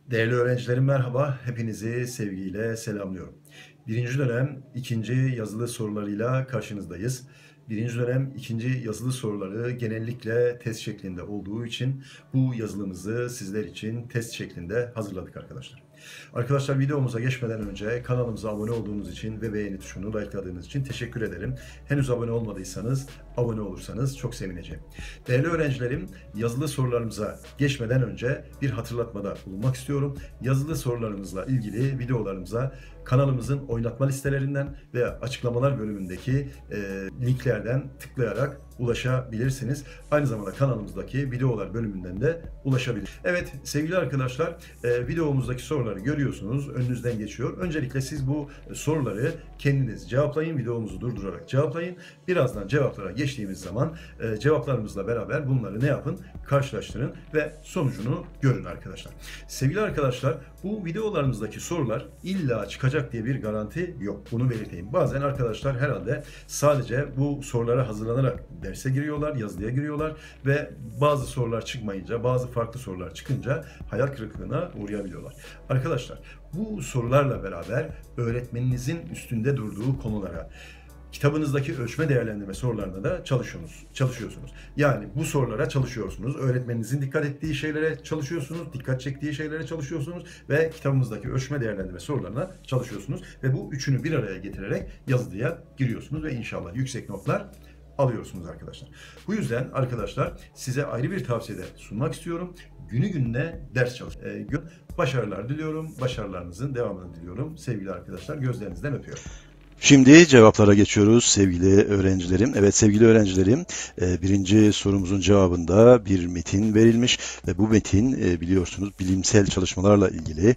Değerli öğrencilerim merhaba, hepinizi sevgiyle selamlıyorum. Birinci dönem ikinci yazılı sorularıyla karşınızdayız. Birinci dönem ikinci yazılı soruları genellikle test şeklinde olduğu için bu yazılımızı sizler için test şeklinde hazırladık arkadaşlar. Arkadaşlar videomuza geçmeden önce kanalımıza abone olduğunuz için ve beğeni tuşunu likeladığınız için teşekkür ederim. Henüz abone olmadıysanız abone olursanız çok sevineceğim. Değerli öğrencilerim, yazılı sorularımıza geçmeden önce bir hatırlatmada bulunmak istiyorum. Yazılı sorularımızla ilgili videolarımıza kanalımızın oynatma listelerinden veya açıklamalar bölümündeki linklerden tıklayarak ulaşabilirsiniz. Aynı zamanda kanalımızdaki videolar bölümünden de ulaşabilir. Evet sevgili arkadaşlar, videomuzdaki soruları görüyorsunuz. Önünüzden geçiyor. Öncelikle siz bu soruları kendiniz cevaplayın. Videomuzu durdurarak cevaplayın. Birazdan cevaplara geçtiğimiz zaman cevaplarımızla beraber bunları ne yapın? Karşılaştırın ve sonucunu görün arkadaşlar. Sevgili arkadaşlar, bu videolarımızdaki sorular illa çıkacak diye bir garanti yok. Bunu belirteyim. Bazen arkadaşlar herhalde sadece bu sorulara hazırlanarak derse giriyorlar, yazılıya giriyorlar ve bazı sorular çıkmayınca, bazı farklı sorular çıkınca hayal kırıklığına uğrayabiliyorlar. Arkadaşlar, bu sorularla beraber öğretmeninizin üstünde durduğu konulara, kitabınızdaki ölçme değerlendirme sorularına da çalışıyorsunuz. Yani bu sorulara çalışıyorsunuz. Öğretmeninizin dikkat ettiği şeylere çalışıyorsunuz, dikkat çektiği şeylere çalışıyorsunuz ve kitabımızdaki ölçme değerlendirme sorularına çalışıyorsunuz ve bu üçünü bir araya getirerek yazılıya giriyorsunuz ve inşallah yüksek notlar alıyorsunuz arkadaşlar. Bu yüzden arkadaşlar size ayrı bir tavsiyede sunmak istiyorum. Günü gününe ders çalış. Başarılar diliyorum. Başarılarınızın devamını diliyorum. Sevgili arkadaşlar, gözlerinizden öpüyorum. Şimdi cevaplara geçiyoruz sevgili öğrencilerim. Evet sevgili öğrencilerim, birinci sorumuzun cevabında bir metin verilmiş ve bu metin biliyorsunuz bilimsel çalışmalarla ilgili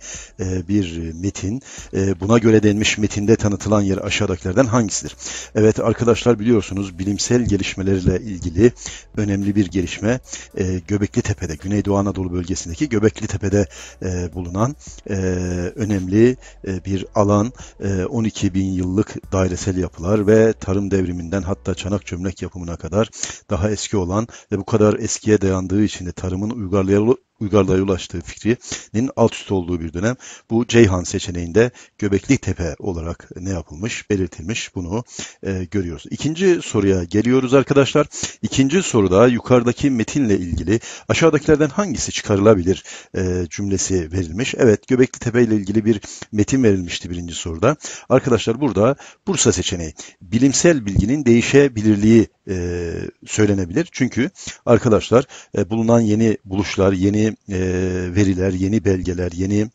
bir metin. Buna göre denmiş metinde tanıtılan yer aşağıdakilerden hangisidir? Evet arkadaşlar biliyorsunuz bilimsel gelişmelerle ilgili önemli bir gelişme Göbekli Tepe'de, Güneydoğu Anadolu bölgesindeki Göbekli Tepe'de bulunan önemli bir alan, 12 bin yıllık dairesel yapılar ve tarım devriminden hatta çanak çömlek yapımına kadar daha eski olan ve bu kadar eskiye dayandığı için de tarımın uygarlığa ulaştığı fikrinin alt üst olduğu bir dönem. Bu Ceyhan seçeneğinde Göbekli Tepe olarak ne yapılmış, belirtilmiş bunu görüyoruz. İkinci soruya geliyoruz arkadaşlar. İkinci soruda yukarıdaki metinle ilgili aşağıdakilerden hangisi çıkarılabilir cümlesi verilmiş. Evet Göbekli Tepe ile ilgili bir metin verilmişti birinci soruda. Arkadaşlar burada Bursa seçeneği bilimsel bilginin değişebilirliği söylenebilir. Çünkü arkadaşlar bulunan yeni buluşlar, yeni veriler, yeni belgeler, yeni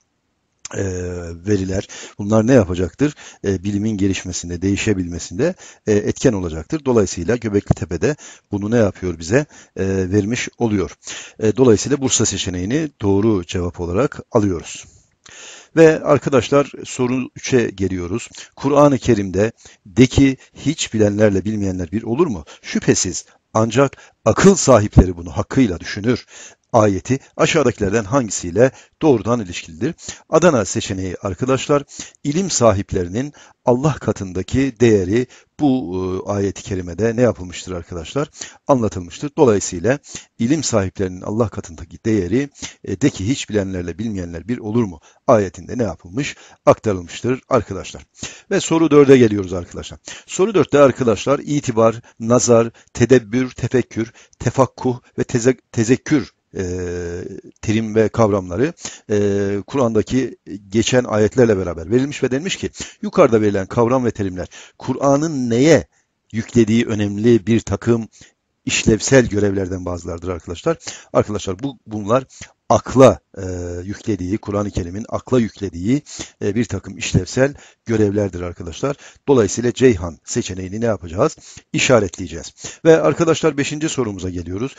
veriler bunlar ne yapacaktır? Bilimin gelişmesinde, değişebilmesinde etken olacaktır. Dolayısıyla Göbekli Tepe'de bunu ne yapıyor bize? Vermiş oluyor. Dolayısıyla Bursa seçeneğini doğru cevap olarak alıyoruz. Ve arkadaşlar soru 3'e geliyoruz. Kur'an-ı Kerim'de de ki hiç bilenlerle bilmeyenler bir olur mu? Şüphesiz ancak akıl sahipleri bunu hakkıyla düşünür. Ayeti aşağıdakilerden hangisiyle doğrudan ilişkilidir? Adana seçeneği arkadaşlar ilim sahiplerinin Allah katındaki değeri bu ayet-i kerimede ne yapılmıştır arkadaşlar? Anlatılmıştır. Dolayısıyla ilim sahiplerinin Allah katındaki değeri de ki hiç bilenlerle bilmeyenler bir olur mu? Ayetinde ne yapılmış? Aktarılmıştır arkadaşlar. Ve soru 4'e geliyoruz arkadaşlar. Soru 4'te arkadaşlar itibar, nazar, tedebbür, tefekkür, tefakkuh ve tezekkür terim ve kavramları Kur'an'daki geçen ayetlerle beraber verilmiş ve denmiş ki yukarıda verilen kavram ve terimler Kur'an'ın neye yüklediği önemli bir takım işlevsel görevlerden bazılardır arkadaşlar. Arkadaşlar bunlar akla yüklediği, Kur'an-ı Kerim'in akla yüklediği bir takım işlevsel görevlerdir arkadaşlar. Dolayısıyla Ceyhan seçeneğini ne yapacağız? İşaretleyeceğiz. Ve arkadaşlar 5. sorumuza geliyoruz.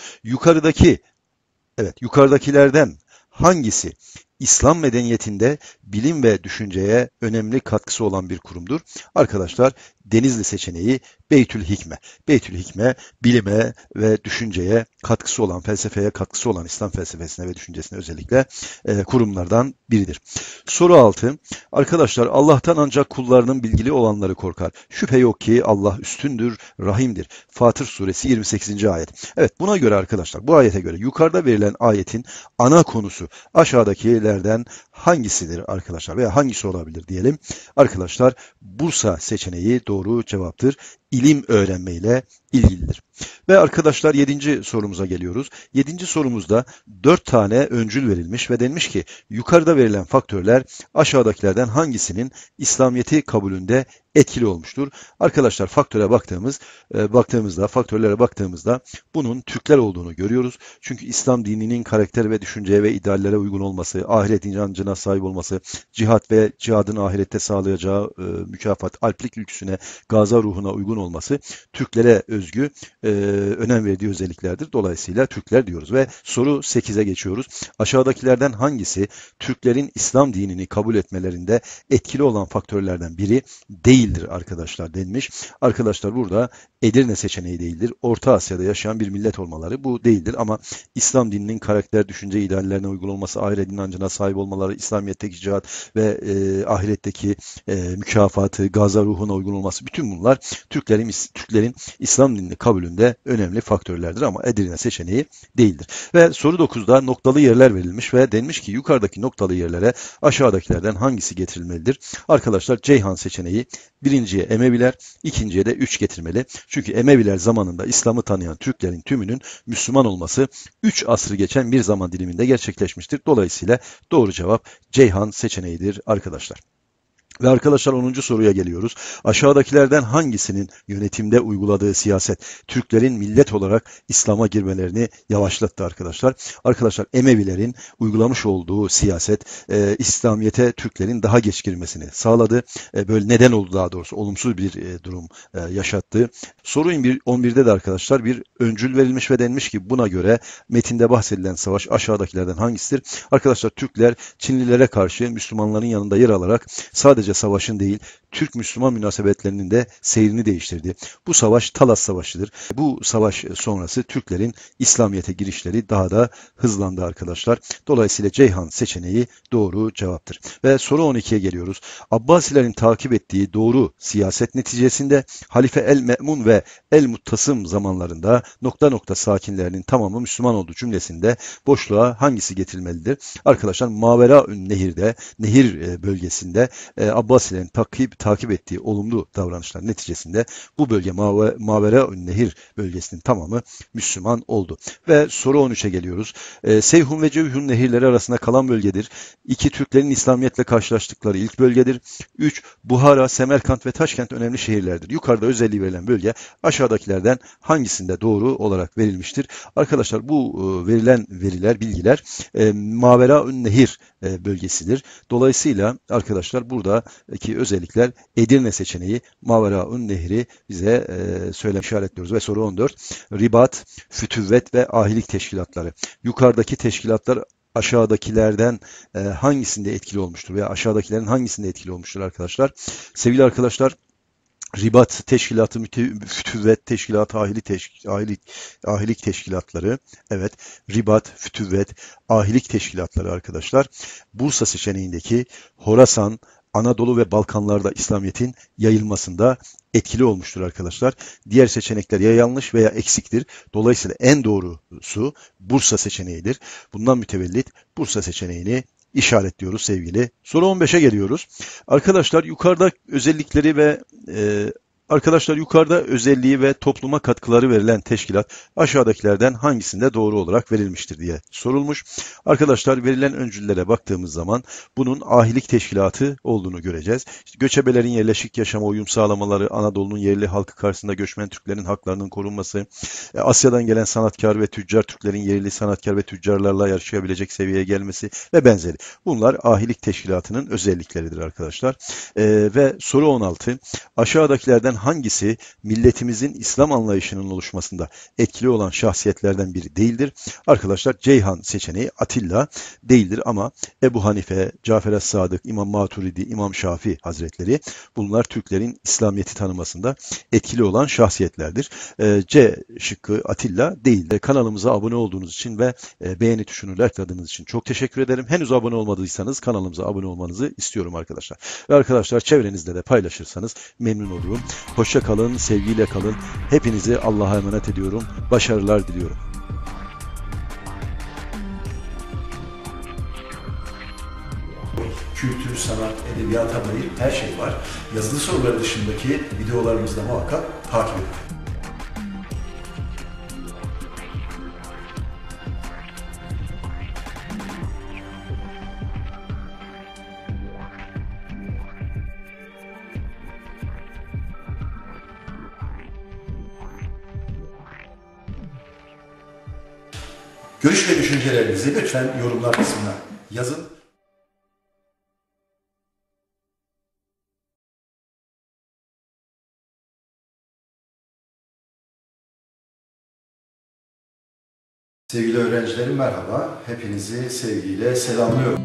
Yukarıdakilerden hangisi İslam medeniyetinde bilim ve düşünceye önemli katkısı olan bir kurumdur? Arkadaşlar Denizli seçeneği Beytül Hikme. Beytül Hikme bilime ve düşünceye katkısı olan, felsefeye katkısı olan İslam felsefesine ve düşüncesine özellikle kurumlardan biridir. Soru 6. Arkadaşlar Allah'tan ancak kullarının bilgili olanları korkar. Şüphe yok ki Allah üstündür, rahimdir. Fatır suresi 28. ayet. Evet buna göre arkadaşlar bu ayete göre yukarıda verilen ayetin ana konusu aşağıdakilerden faktörlerden hangisidir arkadaşlar veya hangisi olabilir diyelim. Arkadaşlar Bursa seçeneği doğru cevaptır. İlim öğrenmeyle ilgilidir. Ve arkadaşlar 7. sorumuza geliyoruz. 7. sorumuzda 4 tane öncül verilmiş ve denmiş ki yukarıda verilen faktörler aşağıdakilerden hangisinin İslamiyet'i kabulünde etkili olmuştur? Arkadaşlar faktörlere baktığımızda bunun Türkler olduğunu görüyoruz. Çünkü İslam dininin karakter ve düşünceye ve ideallere uygun olması, ahiret inancına sahip olması, cihat ve cihadın ahirette sağlayacağı mükafat, alplik ülküsüne, gaza ruhuna uygun olması Türklere özgü önem verdiği özelliklerdir. Dolayısıyla Türkler diyoruz ve soru 8'e geçiyoruz. Aşağıdakilerden hangisi Türklerin İslam dinini kabul etmelerinde etkili olan faktörlerden biri değildir arkadaşlar denmiş. Arkadaşlar burada Edirne seçeneği değildir. Orta Asya'da yaşayan bir millet olmaları bu değildir ama İslam dininin karakter, düşünce, ideallerine uygun olması, ahiret inancına sahip olmaları, İslamiyet'teki cihat ve ahiretteki mükafatı, gaza ruhuna uygun olması bütün bunlar Türklerin İslam dinini kabulünde önemli faktörlerdir ama Edirne seçeneği değildir. Ve soru 9'da noktalı yerler verilmiş ve denmiş ki yukarıdaki noktalı yerlere aşağıdakilerden hangisi getirilmelidir? Arkadaşlar Ceyhan seçeneği birinciye Emeviler, ikinciye de 3 getirmeli. Çünkü Emeviler zamanında İslam'ı tanıyan Türklerin tümünün Müslüman olması 3 asrı geçen bir zaman diliminde gerçekleşmiştir. Dolayısıyla doğru cevap Ceyhan seçeneğidir arkadaşlar. Ve arkadaşlar 10. soruya geliyoruz. Aşağıdakilerden hangisinin yönetimde uyguladığı siyaset Türklerin millet olarak İslam'a girmelerini yavaşlattı arkadaşlar? Arkadaşlar Emevilerin uygulamış olduğu siyaset İslamiyet'e Türklerin daha geç girmesini sağladı. Böyle neden oldu daha doğrusu olumsuz bir durum yaşattı. Soru 11'de de arkadaşlar bir öncül verilmiş ve denmiş ki buna göre metinde bahsedilen savaş aşağıdakilerden hangisidir? Arkadaşlar Türkler Çinlilere karşı Müslümanların yanında yer alarak sadece savaşın değil, Türk-Müslüman münasebetlerinin de seyrini değiştirdi. Bu savaş Talas Savaşı'dır. Bu savaş sonrası Türklerin İslamiyet'e girişleri daha da hızlandı arkadaşlar. Dolayısıyla Ceyhan seçeneği doğru cevaptır. Ve soru 12'ye geliyoruz. Abbasilerin takip ettiği doğru siyaset neticesinde Halife el-Me'mun ve el-Muttasım zamanlarında ... sakinlerinin tamamı Müslüman olduğu cümlesinde boşluğa hangisi getirilmelidir? Arkadaşlar Maveraün Nehir'de, nehir bölgesinde Abbasilerin takip ettiği olumlu davranışlar neticesinde bu bölge Maveraün Nehir bölgesinin tamamı Müslüman oldu. Ve soru 13'e geliyoruz. Seyhun ve Ceyhun nehirleri arasında kalan bölgedir. 2. Türklerin İslamiyet'le karşılaştıkları ilk bölgedir. 3. Buhara, Semerkant ve Taşkent önemli şehirlerdir. Yukarıda özelliği verilen bölge aşağıdakilerden hangisinde doğru olarak verilmiştir? Arkadaşlar bu verilen bilgiler Maveraün Nehir bölgesidir. Dolayısıyla arkadaşlar buradaki özellikler Edirne seçeneği Maveraün Nehri bize işaretliyoruz. Ve soru 14. Ribat, Fütüvvet ve ahilik teşkilatları. Yukarıdaki teşkilatlar aşağıdakilerden hangisinde etkili olmuştur veya aşağıdakilerin hangisinde etkili olmuştur arkadaşlar? Sevgili arkadaşlar, Ribat Teşkilatı, Fütüvvet Teşkilatı, ahilik teşkilatları, evet, Ribat, Fütüvvet, ahilik teşkilatları arkadaşlar, Bursa seçeneğindeki Horasan, Anadolu ve Balkanlarda İslamiyet'in yayılmasında etkili olmuştur arkadaşlar. Diğer seçenekler ya yanlış veya eksiktir. Dolayısıyla en doğrusu Bursa seçeneğidir. Bundan mütevellit Bursa seçeneğini işaretliyoruz sevgili. Soru 15'e geliyoruz. Arkadaşlar yukarıda özelliği ve topluma katkıları verilen teşkilat aşağıdakilerden hangisinde doğru olarak verilmiştir diye sorulmuş. Arkadaşlar verilen öncüllere baktığımız zaman bunun ahilik teşkilatı olduğunu göreceğiz. İşte göçebelerin yerleşik yaşama uyum sağlamaları, Anadolu'nun yerli halkı karşısında göçmen Türklerin haklarının korunması, Asya'dan gelen sanatkar ve tüccar Türklerin yerli sanatkar ve tüccarlarla yarışabilecek seviyeye gelmesi ve benzeri. Bunlar ahilik teşkilatının özellikleridir arkadaşlar. Ve soru 16. Aşağıdakilerden hangisi milletimizin İslam anlayışının oluşmasında etkili olan şahsiyetlerden biri değildir? Arkadaşlar Ceyhan seçeneği Atilla değildir ama Ebu Hanife, Cafer es-Sadık, İmam Maturidi, İmam Şafii Hazretleri bunlar Türklerin İslamiyet'i tanımasında etkili olan şahsiyetlerdir. C şıkkı Atilla değildir. Kanalımıza abone olduğunuz için ve beğeni tuşunu likeladığınız için çok teşekkür ederim. Henüz abone olmadıysanız kanalımıza abone olmanızı istiyorum arkadaşlar. Ve arkadaşlar çevrenizde de paylaşırsanız memnun olurum. Hoşça kalın, sevgiyle kalın. Hepinizi Allah'a emanet ediyorum. Başarılar diliyorum. Kültür, sanat, edebiyata dair her şey var. Yazılı soruları dışındaki videolarımızı da muhakkak takip edin. Görüş ve düşüncelerinizi lütfen yorumlar kısmına yazın. Sevgili öğrencilerim merhaba. Hepinizi sevgiyle selamlıyorum.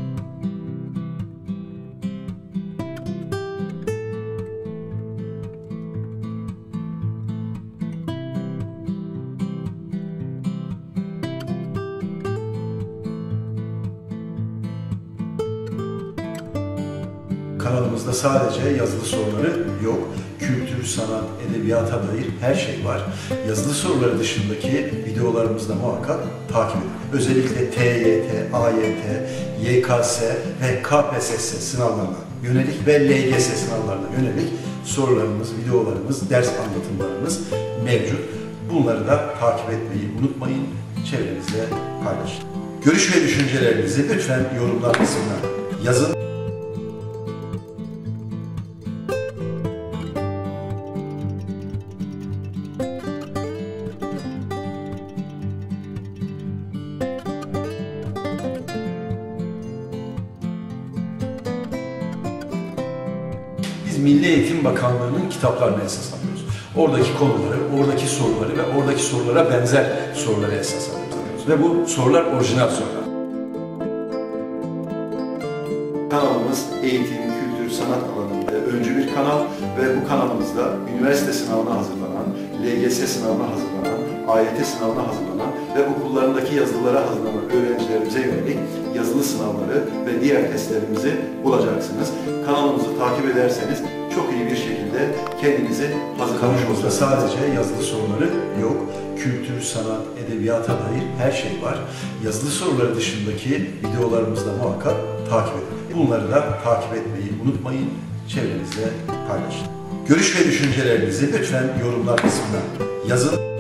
Kanalımızda sadece yazılı soruları yok. Kültür, sanat, edebiyata dair her şey var. Yazılı soruları dışındaki videolarımızı da muhakkak takip edin. Özellikle TYT, AYT, YKS ve KPSS sınavlarına yönelik ve LGS sınavlarına yönelik sorularımız, videolarımız, ders anlatımlarımız mevcut. Bunları da takip etmeyi unutmayın, çevrenizle paylaşın. Görüş ve düşüncelerinizi lütfen yorumlar kısmına yazın. Biz Milli Eğitim Bakanlığı'nın kitaplarını esas alıyoruz. Oradaki konuları, oradaki soruları ve oradaki sorulara benzer soruları esas alıyoruz. Ve bu sorular orijinal sorular. Kanalımız eğitim, kültür, sanat alanında öncü bir kanal ve bu kanalımızda üniversite sınavına hazırlanan, LGS sınavına hazırlanan, AYT sınavına hazırlanan ve okullarındaki yazılılara hazırlanan öğrencilerimize yönelik yazılı sınavları ve diğer testlerimizi bulacaksınız. Kanalımızı takip ederseniz çok iyi bir şekilde kendinizi hazırlamış olursunuz. Sadece yazılı soruları yok. Kültür, sanat, edebiyata dair her şey var. Yazılı soruları dışındaki videolarımızı da muhakkak takip edin. Bunları da takip etmeyi unutmayın, çevrenizle paylaşın. Görüş ve düşüncelerinizi lütfen yorumlar kısmına yazın.